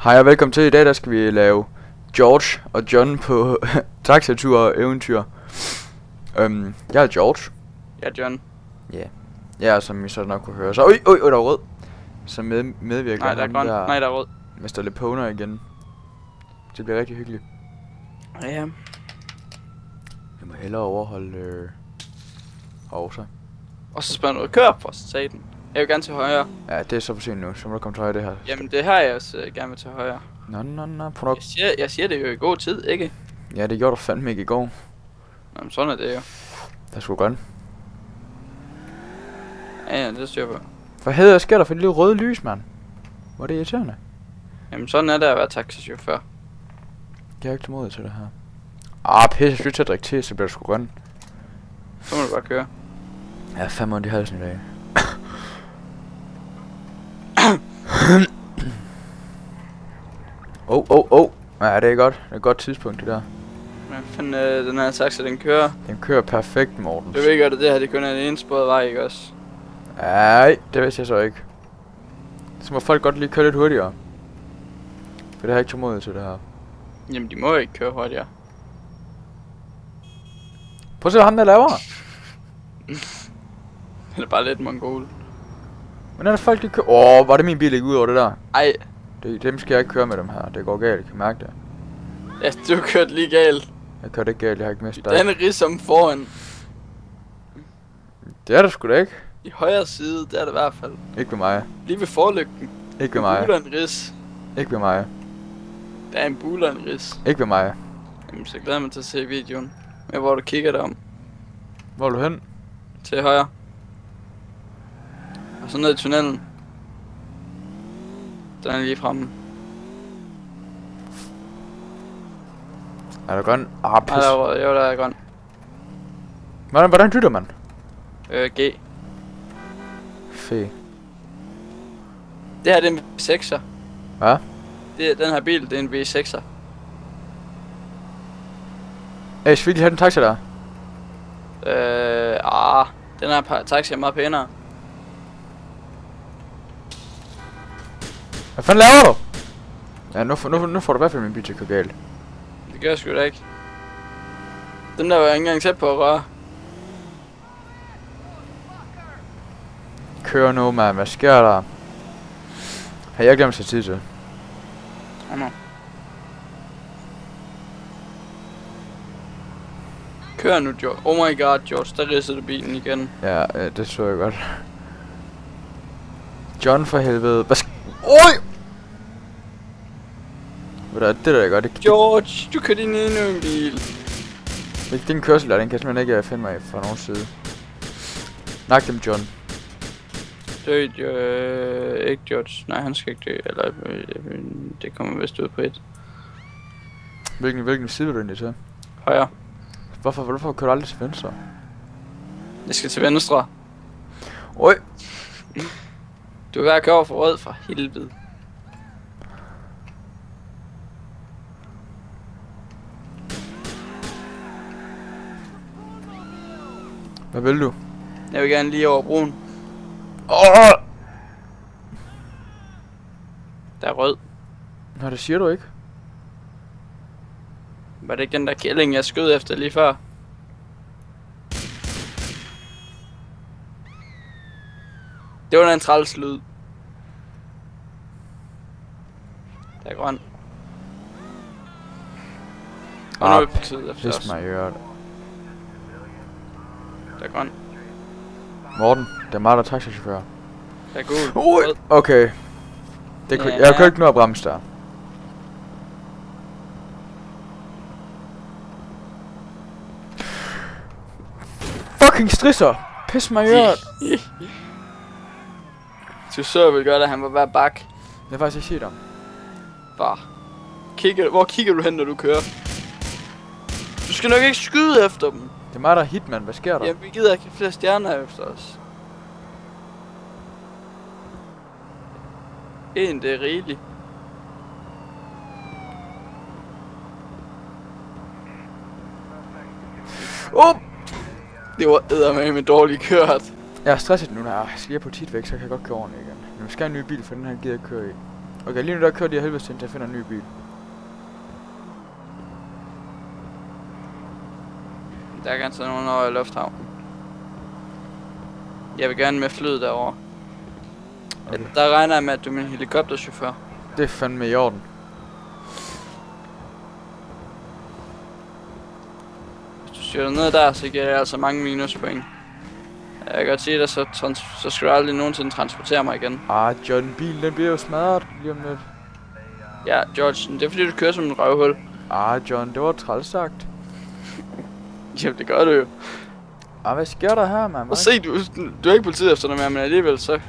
Hej og velkommen til. I dag der skal vi lave George og John på taxatur og eventyr. Jeg er George. Jeg er John. Ja. Yeah. Ja, som I så nok kunne høre. Så der er rød. Som medvirker. Nej, der er grøn. Nej, der er rød. Mr. Leponer igen. Det bliver rigtig hyggeligt. Ja. Jeg må hellere overholde Hovsa. Og så spørger du, kør for satan. Jeg vil gerne til højre. Ja, det er så for sent nu. Så må du komme til højre det her. Jamen det har jeg også gerne vil til højre. Nå, prøv nok. Jeg siger det jo i god tid, ikke? Ja, det gjorde du fandme ikke i går. Nå, men sådan er det jo. Der skulle grøn. Ja, det styrer på. Hvad hedder sker der for det lille røde lys, mand? Hvor er det irriterende? Jamen sådan er det at være taxichauffør. Jeg er ikke til mod til det her. Pisse, jeg til at drikke te, så bliver det sgu grøn. Så må du bare køre. Jeg er fandme ondt i halsen i dag. Ja, det er godt. Det er et godt tidspunkt, det der. Men fanden, den her taxa, den kører. Den kører perfekt, Morten. Du ved godt, at det her, det kun er en ensporet vej, ikke også? Nej, det vidste jeg så ikke. Så må folk godt lige køre lidt hurtigere. For det har jeg ikke tålmodighed til det her. Jamen, de må ikke køre hurtigere. Prøv at se, hvad ham der laver. Det er bare lidt mongol. Men er der folk, de kører... var det min bil ikke ud over det der? Ej. Dem skal jeg ikke køre med dem her. Det går galt, jeg kan mærke det. Ja, du kørte lige galt. Jeg kørte ikke galt, jeg har ikke mistet dig. Den er ridsom foran. Det er der sgu da ikke. I højre side, det er det i hvert fald. Ikke ved mig. Lige ved forlygten. Ikke ved mig. Buler en ris. Ikke ved mig. Der er en buler en ris. Ikke ved mig. Jamen, så glæder mig til at se videoen. Med hvor du kigger dig om. Hvor er du hen? Til højre. Og så ned i tunnelen. Den er lige fremme. Er der grøn? Pis. Nej, der er rød. Jo, der er grøn. Hvordan dytter man? G. Fæ. Det her det er en V6'er. Hvad? Den her bil, det er en V6'er. Hey, skal vi lige have den taxa der? Den her taxi er meget pænere. Hvad fanden laver du? Ja, nu får du i hvert fald min bil til at køre galt. Det gør jeg sgu da ikke. Den der var jeg ikke engang tæt på at røre. Kør nu, mand. Hvad sker der? Har jeg glemt sig tid til? No. Kør nu, George. Oh my god, George. Der ridsede du bilen igen. Ja, det så jeg godt. John for helvede. Hvad oj! Det der er godt. George, du kørte ind i endnu en bil. Den kørsel der, den kan jeg simpelthen ikke finde mig af fra nogen side. Nak dem, John. Død, ikke George. Nej, han skal ikke dø. Eller, det kommer vist ud på et. Hvilken side vil du egentlig til? Højre. Hvorfor kører du aldrig til venstre? Jeg skal til venstre. Oj! Du er ved at køre over for rød for helvede. Hvad vil du? Jeg vil gerne lige over broen. Der er rød. Nå, det siger du ikke. Var det ikke den der kælling, jeg skød efter lige før? Det var en træls lyd. Der er grøn. Og nu er vi på tid efter os. Mig i øret. Der er grøn. Morten, det er mig, der er taxichauffør. Der er gul. Okay. Jeg kan ikke nå at bremse der. Fucking strisser! Pis mig i øret! Du så vel godt, at han var ved at bakke. Det har faktisk ikke set ham. Bare. Hvor kigger du hen, når du kører? Du skal nok ikke skyde efter dem. Det er mig, der er hitman. Hvad sker der? Jamen, vi gider ikke flere stjerner efter os. Det er rigeligt. Det var eddermame dårligt kørt. Jeg er stresset nu, når jeg skal på tit væk, så kan jeg godt køre ordentligt igen. Men vi skal have en ny bil, for den her gider jeg køre i. Okay, lige nu der kører de af helvede til, jeg finder en ny bil. Der kan tage nogen over i lufthavnen. Jeg vil gerne med flyet derovre. Okay. Der regner jeg med, at du er min helikopterchauffør. Det er fandme i orden. Hvis du styrer ned der, så giver jeg altså mange minuspoint. Jeg kan godt sige dig, så skal du aldrig nogensinde transportere mig igen. John, bilen den bliver jo smadret lige om lidt. Ja, George, det er fordi du kører som en røvhul. John, det var træls sagt. Jamen, det gør du jo. Hvad sker der her, mand? Og se, du er ikke politiet efter noget mere, men alligevel så...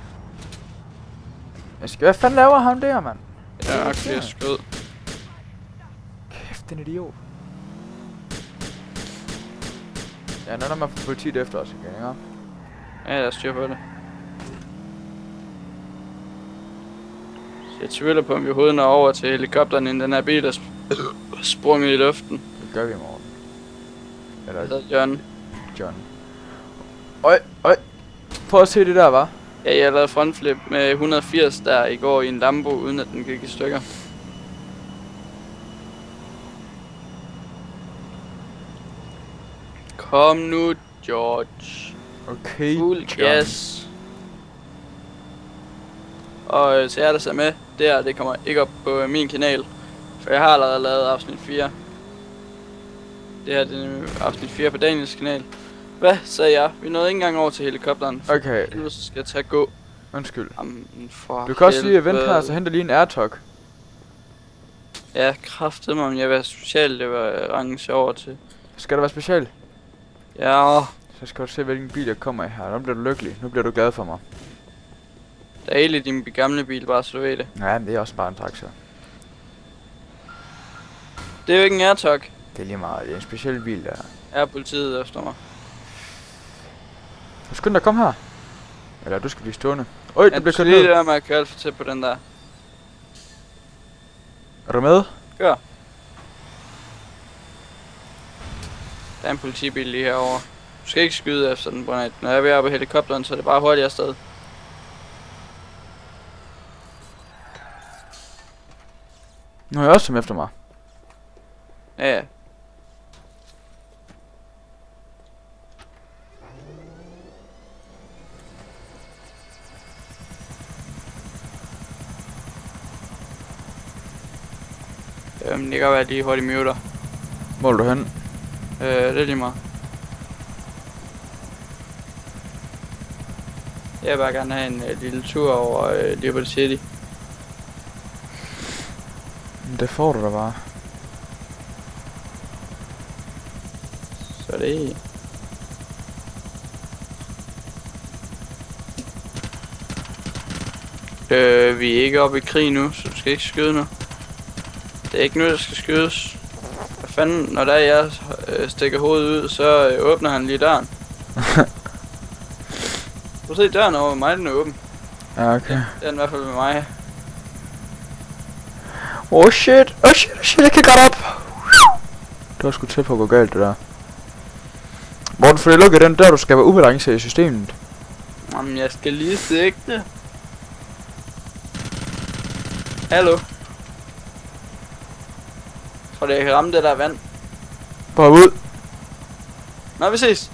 Hvad fanden laver ham der, mand? Jeg er nok lige skød. Kæft, den idiot. Ja, nu er man får politiet efter os igen, ikke? Ja, jeg styrer på det. Så jeg tvivler på, om vi overhovedet når over til helikopteren, inden den her bil er sprunget i luften. Det gør vi i morgen. Eller Det hedder John. Øj. Prøv at se det der, hva'? Ja, jeg lavede frontflip med 180 der i går i en Lambo, uden at den gik i stykker. Kom nu, George. Okay, Fuld gas. Og så er der så med, det kommer ikke op på min kanal. For jeg har allerede lavet afsnit 4. Det her det er afsnit 4 på Daniels kanal. Hvad sagde jeg? Vi nåede ikke engang over til helikopteren. Okay. Nu så skal jeg tage gå. Undskyld. Jamen, for Du kan også lige vente her, så henter lige en AirTag. Ja, kraftedeme om jeg vil have special, det var range over til. Skal der være special? Ja. Så skal du se, hvilken bil jeg kommer i her. Nu bliver du lykkelig. Nu bliver du glad for mig. Der er egentlig din gamle bil, bare så du ved det. Ja, men det er også bare en taxa. Det er jo ikke en AirTag. Det er lige meget. Det er en speciel bil, der Er politiet efter mig? Du skynd dig, kom her. Eller du skal blive stående. Øj, du bliver kørt ned. ned. Det med at køre alt for tæt på den der. Er du med? Kør. Der er en politibil lige herovre. Du skal ikke skyde efter den, Brunette. Når jeg er ved at på helikopteren, så er det bare hurtigt afsted. Nu er jeg også som efter mig. Ja. Det kan være lige hurtigt muter. Hvor er du hen? Det er lige meget. Jeg vil bare gerne have en lille tur over Liberty City. Det får du da bare. Så det vi er ikke oppe i krig nu, så du skal ikke skyde nu. Det er ikke nu, der skal skydes. Hvad fanden, når der jeg stikker hovedet ud, så åbner han lige døren. Du se døren over mig, den er åben. Ja, okay. Det er den i hvert fald med mig. Oh shit, jeg kan godt op. Det var sgu tæt på at gå galt, det der. Morten, får jeg lukket den der, du skal være ubalance i systemet. Jamen, jeg skal lige sigte. Hallo? Tror du, jeg kan ramme det der vand? Bare ud. Nå, vi ses.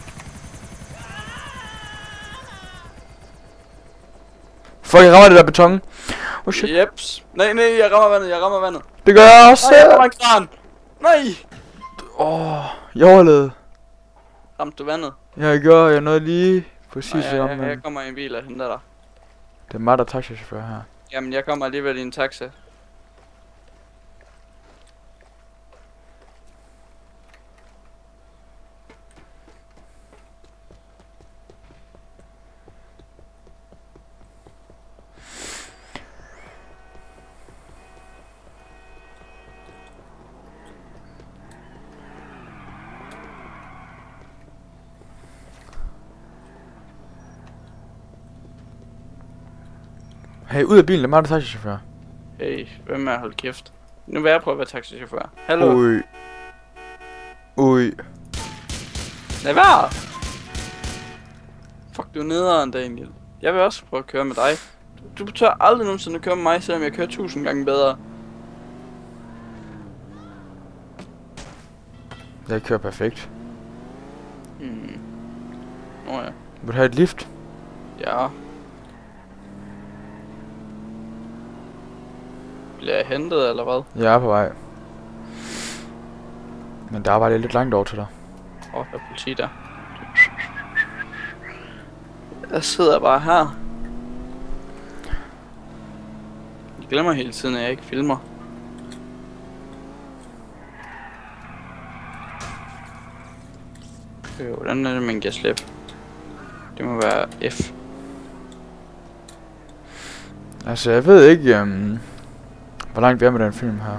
Fuck, jeg rammer det der beton. Oh shit. Jeps. Nej, jeg rammer vandet, Det gør jeg også. Nej, jeg rammer en kran. Nej! Jeg overlevede. Ramte du vandet? Jeg gør, jeg nåede lige præcis Nej, om jeg kommer i en bil og henter dig. Det er mig, der er taxichauffør her. Jamen, jeg kommer alligevel i en taxa. Hey, ud af bilen, det er mig, der er taxichauffør. Hey, hvem er hold kæft? Nu vil jeg prøve at være taxichauffør. Hallo? Ui. Lad være! Fuck, du er nederen, Daniel. Jeg vil også prøve at køre med dig. Du Du tør aldrig nogensinde køre med mig, selvom jeg kører 1000 gange bedre. Jeg kører perfekt. Nå ja. Vil du have et lift? Ja. Bliver jeg hentet, eller hvad? Jeg er på vej. Men der er bare lidt langt over til dig. Der er politi der. Jeg sidder bare her. Jeg glemmer hele tiden, at jeg ikke filmer. Hvordan er det, man kan slippe? Det må være F. Altså, jeg ved ikke, hvor langt vi er med den film her.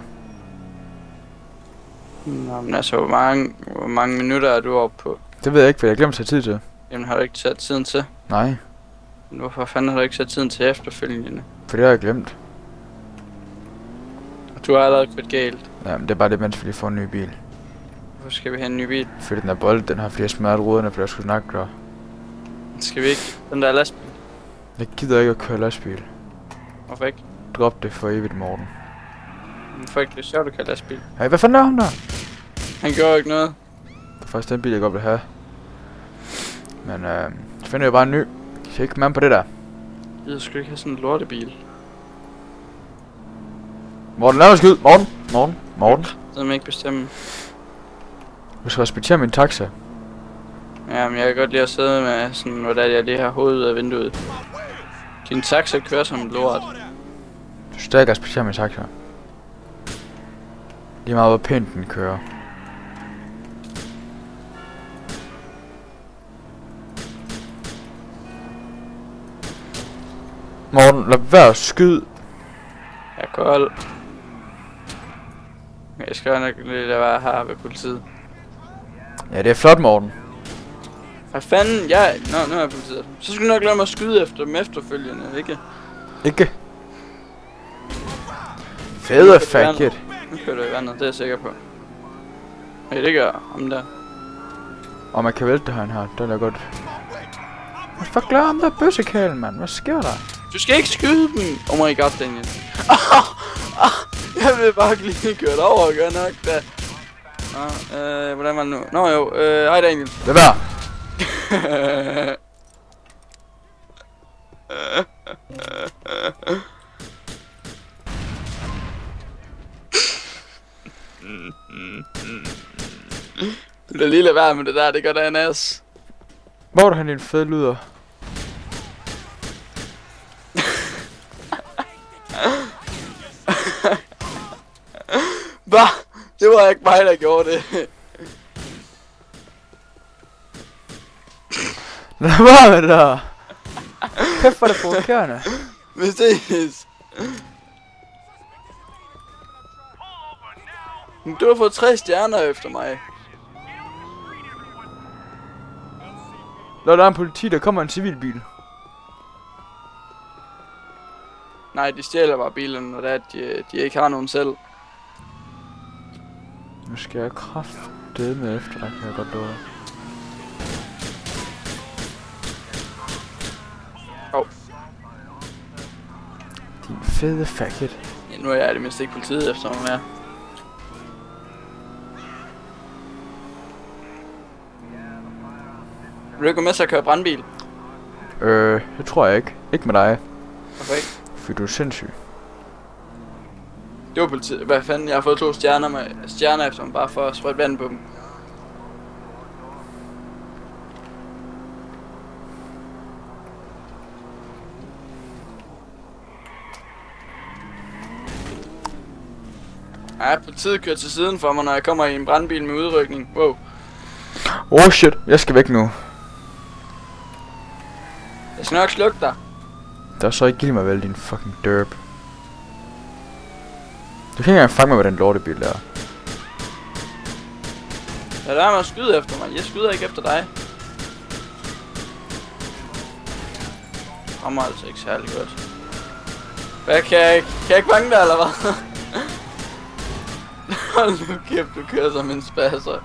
Nå, men altså, hvor mange minutter er du oppe på? Det ved jeg ikke, for jeg glemte at tage tid til. Jamen, har du ikke sat tiden til? Nej, Men hvorfor fanden har du ikke sat tiden til efterfølgende? for det har jeg glemt. Du har allerede kørt galt. Ja, men det er bare det, mens vi lige får en ny bil. Hvorfor skal vi have en ny bil? Fordi den er bold, den har flere smadret ruderne, for jeg skulle snakke der. Skal vi ikke? Den der lastbil. Jeg gider ikke at køre lastbil. Hvorfor ikke? Drop det for evigt, Morten. Hvorfor ikke? Det er sjovt at køre lastbil. Hey, hvad fanden er ham der? Han gjorde ikke noget. Det er faktisk den bil, jeg godt vil have. Men så finder jeg bare en ny. Jeg skal ikke med på det der. Jeg skulle ikke have sådan en lortebil. Morten, lad mig skyde. Morten. Det kan man ikke bestemme. Du skal respektere min taxa. Jamen, jeg kan godt lide at sidde med sådan, hvordan jeg lige har hovedet ud af vinduet. Din taxa kører som en lort. Du skal stadig respektere min taxa. Lige meget hvor pænt den kører. Morten, lad være at skyde. Jeg er kold. Jeg skal nok lige lade være her ved politiet. Ja, det er flot, Morten. Hvad fanden? Nu er jeg politiet. Så skal du nok lade mig skyde efter dem efterfølgende, ikke? Ikke? Fede faggot. Nu kører du i vandet, det er jeg sikker på. Nej, det gør ham der. Og man kan vælte han her, det er godt. Hvad fuck laver ham der bøssekælen, mand? Hvad sker der? Du skal ikke skyde dem! Oh my god, Daniel. Jeg blev bare lige kørt over, gør nok da. Hvordan var det nu? Nå jo, hej Daniel. Lad være! Du kan lige lade være med det der, det gør da en ass. Hvor er der han din fede lyder? Bah, det var ikke mig, der gjorde det. Lad være med det der! Kæft for det provokerende. Vi ses. Du har fået 3 stjerner efter mig. Når der er en politi, der kommer en civilbil. Nej, de stjæler bare bilen, når det er, at de ikke har nogen selv. Nu skal jeg kraftedeme efter dig, kan jeg godt love dig. Din fede faggot. Ja, nu er jeg det mindst ikke politiet efter mig mere. Vil du ikke gå med til at køre brandbil? Det tror jeg ikke. Ikke med dig. Hvorfor ikke? Fordi du er sindssyg. Det var politiet. Hvad fanden? Jeg har fået 2 stjerner med stjerner efter mig, bare for at sprøjte vand på dem. Ja, politiet kører til siden for mig, når jeg kommer i en brandbil med udrykning. Wow. Oh shit, jeg skal væk nu. Jeg skal nok slukke dig. Der er så ikke gild mig vel, din fucking derp. Du kan ikke engang fange mig med den lortebil der. Ja, der er man at skyde efter mig. Jeg skyder ikke efter dig. Det kommer altså ikke særlig godt. Hvad, kan jeg ikke fange dig, eller hvad? Hold nu kæft, du kører som en spasser.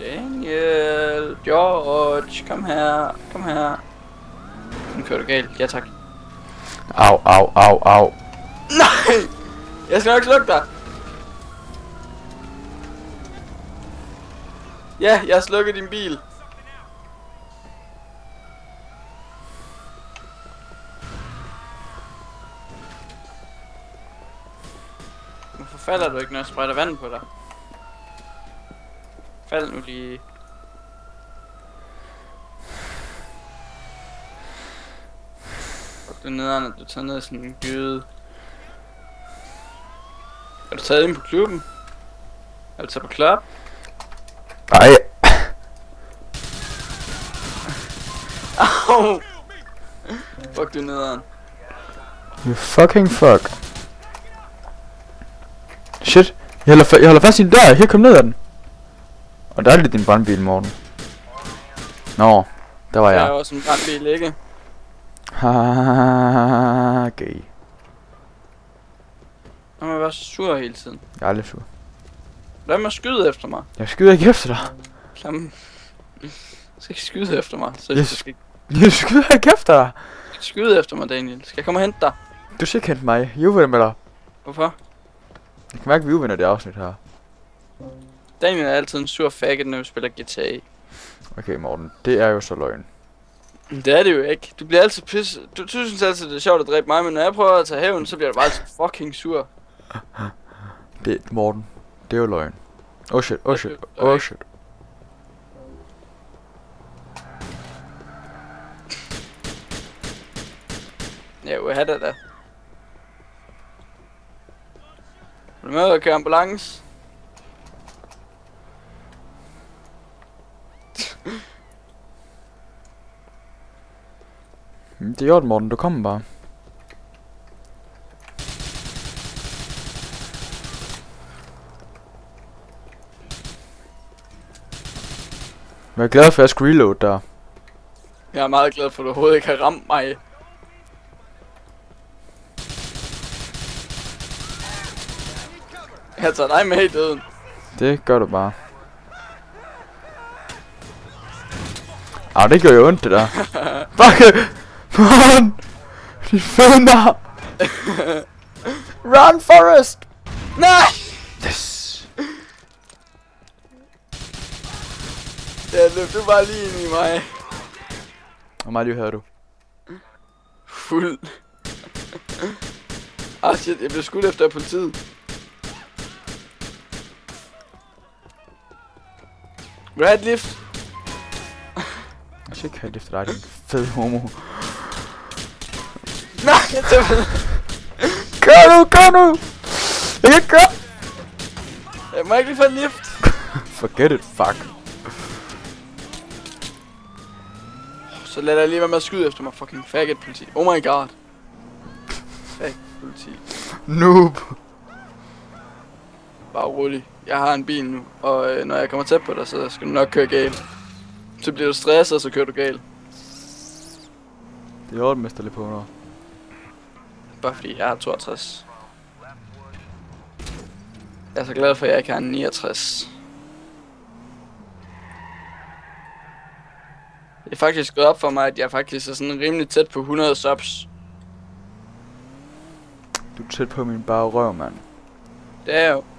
Daniel, George, kom her, kom her. Nu kører du galt, ja tak. Au, au, au, au. Nej! Jeg skal nok slukke dig. Ja, jeg har slukket din bil. Hvorfor falder du ikke, når jeg sprøjter vand på dig? Fald nu lige. Fuck, det er nederen, at du tager ned i sådan en gyde. Er du taget ind på klubben? Er du taget på klub? Nej. Au! Fuck, du er nederen. You fucking fuck. Shit. Jeg holder fast i den dør. Her, kom ned ad den. Og der er lidt din brandbil, Morten. Nå, der var Jeg er jeg. også en brandbil, ikke? Haha, gay. Nu må jeg være så sur hele tiden. Jeg er aldrig sur. Lad mig skyde efter mig. Jeg skyder ikke efter dig. Lad mig... Du skal ikke skyde efter mig. Så Jeg du skal ikke Jeg skyder ikke efter dig. skyde efter mig, Daniel. Skal jeg komme og hente dig? Du skal ikke hente mig. Jeg er uvenner med dig. Hvorfor? Jeg kan mærke, at vi er uvenner i det afsnit her. Daniel er altid en sur faggot, når vi spiller GTA. Okay, Morten. Det er jo så løgn. Det er det jo ikke. Du bliver altid pisse. Du synes altid, det er sjovt at dræbe mig, men når jeg prøver at tage hævn, så bliver du bare altid fucking sur. Det, Morten. Det er jo løgn. Oh shit, oh shit, oh shit. Ja, jeg vil have det da. Er du med at køre ambulance? Det er gjort, Morten. Du kommer bare. Jeg er glad for, at jeg skal reload der. Jeg er meget glad for, at du overhovedet ikke har ramt mig. Jeg tager dig med i døden. Det gør du bare. Det gør jo ondt, det der. Fuck! Run! De finder! Run, Forrest! Nej! Yes! Ja, løb du bare lige ind i mig. Hvor meget liv havde du? Fuld. Shit, jeg blev skudt efter politiet. Vil du have et lift? Jeg skal ikke have det efter dig, din fed homo. Nej, jeg tager Kør nu! Jeg kan ikke køre! Jeg må ikke lige få et lift. Forget it, fuck. Så lad dig lige være med at skyde efter mig, fucking faggot politi. Oh my god. Faggot politi. Noob. Bare rolig. Jeg har en bil nu, og når jeg kommer tæt på dig, så skal du nok køre galt. Så bliver du stresset, og så kører du galt. Det er ordentligt, Mr. Leponer. Bare fordi jeg har 62. Jeg er så glad for, at jeg ikke har en 69. Det er faktisk gået op for mig, at jeg faktisk er sådan rimelig tæt på 100 subs. Du er tæt på min bare røv, mand. Det er jeg jo.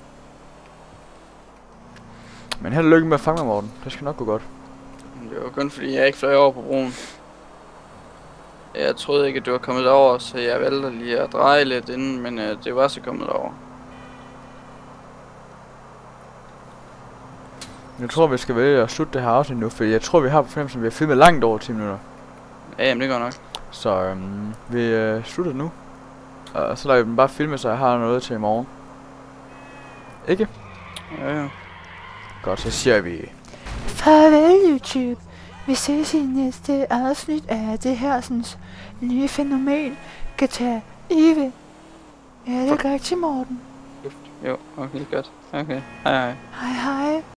Men held og lykke med at fange mig, Morten. Det skal nok gå godt. Det var kun fordi, jeg ikke fløj over på broen. Jeg troede ikke, at du var kommet over, så jeg valgte lige at dreje lidt inden, men det var så kommet over. Jeg tror, vi skal vælge at slutte det her afsnit nu, for jeg tror, vi har på fornemmelsen, at vi har filmet langt over 10 minutter. Ja, jamen det går nok. Så vi slutter nu. Og så lader vi dem bare filme, så jeg har noget til i morgen. Ikke? Ja. Godt, så siger vi... Farvel YouTube. Vi ses i næste afsnit af det her sådan, nye fænomen, Guitar Eve. Ja, det er rigtigt, Morten. Jo, okay, godt. Okay, hej hej. Hej hej.